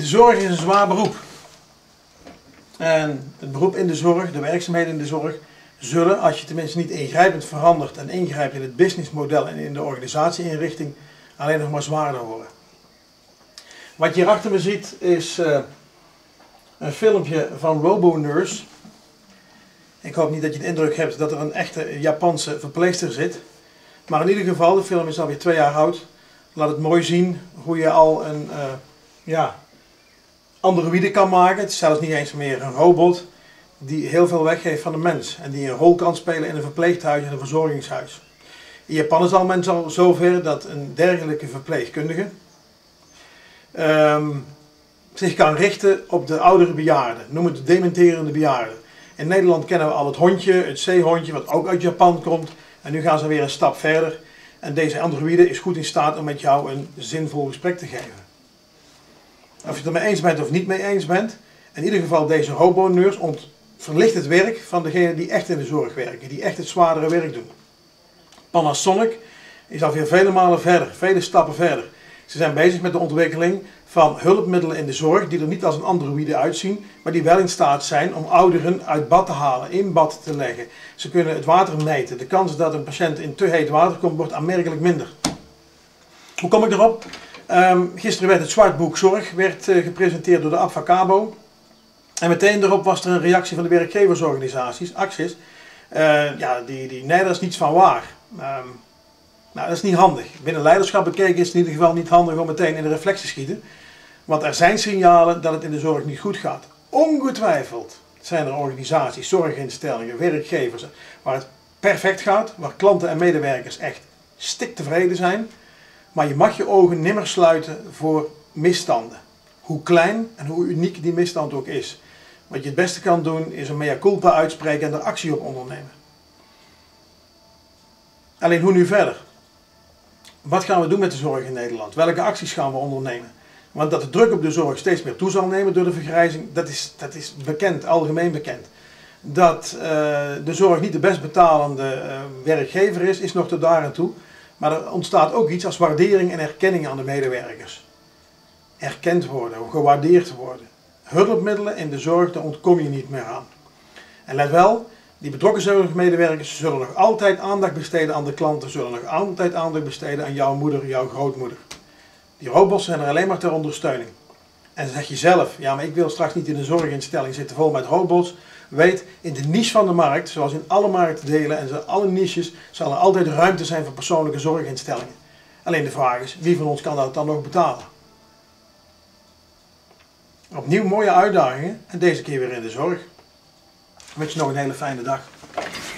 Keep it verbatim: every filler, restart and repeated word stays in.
De zorg is een zwaar beroep. En het beroep in de zorg, de werkzaamheden in de zorg, zullen, als je tenminste niet ingrijpend verandert en ingrijpt in het businessmodel en in de organisatieinrichting, alleen nog maar zwaarder worden. Wat je hier achter me ziet is uh, een filmpje van RoboNurse. Ik hoop niet dat je de indruk hebt dat er een echte Japanse verpleegster zit. Maar in ieder geval, de film is alweer twee jaar oud. Laat het mooi zien hoe je al een uh, ja, androïde kan maken. Het is zelfs niet eens meer een robot die heel veel weggeeft van de mens. En die een rol kan spelen in een verpleeghuis en een verzorgingshuis. In Japan is al men al zover dat een dergelijke verpleegkundige um, zich kan richten op de oudere bejaarden. Noem het de dementerende bejaarden. In Nederland kennen we al het hondje, het zeehondje, wat ook uit Japan komt. En nu gaan ze weer een stap verder. En deze androïde is goed in staat om met jou een zinvol gesprek te geven. Of je het er mee eens bent of niet mee eens bent. In ieder geval, deze RoboNurse verlicht het werk van degenen die echt in de zorg werken. Die echt het zwaardere werk doen. Panasonic is alweer vele malen verder, vele stappen verder. Ze zijn bezig met de ontwikkeling van hulpmiddelen in de zorg die er niet als een androïde uitzien, maar die wel in staat zijn om ouderen uit bad te halen, in bad te leggen. Ze kunnen het water meten. De kans dat een patiënt in te heet water komt, wordt aanmerkelijk minder. Hoe kom ik erop? Um, gisteren werd het Zwartboek Zorg werd, uh, gepresenteerd door de Abfacabo. En meteen erop was er een reactie van de werkgeversorganisaties, Axis. Uh, ja, die, die, nee, daar is niets van waar. Um, nou, dat is niet handig. Binnen leiderschap bekeken is het in ieder geval niet handig om meteen in de reflex te schieten. Want er zijn signalen dat het in de zorg niet goed gaat. Ongetwijfeld zijn er organisaties, zorginstellingen, werkgevers waar het perfect gaat. Waar klanten en medewerkers echt stiktevreden zijn. Maar je mag je ogen nimmer sluiten voor misstanden. Hoe klein en hoe uniek die misstand ook is. Wat je het beste kan doen is een mea culpa uitspreken en er actie op ondernemen. Alleen hoe nu verder? Wat gaan we doen met de zorg in Nederland? Welke acties gaan we ondernemen? Want dat de druk op de zorg steeds meer toe zal nemen door de vergrijzing, dat is, dat is bekend, algemeen bekend. Dat uh, de zorg niet de best betalende uh, werkgever is, is nog tot daar en toe. Maar er ontstaat ook iets als waardering en erkenning aan de medewerkers. Erkend worden, gewaardeerd worden. Hulpmiddelen in de zorg, daar ontkom je niet meer aan. En let wel, die betrokken zorgmedewerkers zullen nog altijd aandacht besteden aan de klanten, zullen nog altijd aandacht besteden aan jouw moeder, jouw grootmoeder. Die robots zijn er alleen maar ter ondersteuning. En dan zeg je zelf, ja maar ik wil straks niet in een zorginstelling zitten vol met robots. Weet, in de niche van de markt, zoals in alle marktdelen en in alle niches, zal er altijd ruimte zijn voor persoonlijke zorginstellingen. Alleen de vraag is, wie van ons kan dat dan nog betalen? Opnieuw mooie uitdagingen en deze keer weer in de zorg. Ik wens je nog een hele fijne dag.